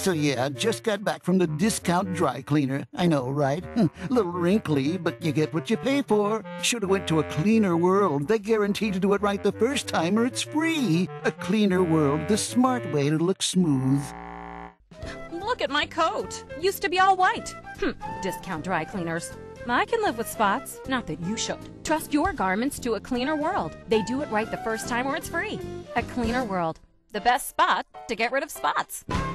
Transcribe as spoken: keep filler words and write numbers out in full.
So yeah, just got back from the discount dry cleaner. I know, right? Little wrinkly, but you get what you pay for. Should've went to a cleaner world. They guarantee to do it right the first time or it's free. A cleaner world, the smart way to look smooth. Look at my coat. Used to be all white. Hm, discount dry cleaners. I can live with spots. Not that you should. Trust your garments to a cleaner world. They do it right the first time or it's free. A cleaner world. The best spot to get rid of spots.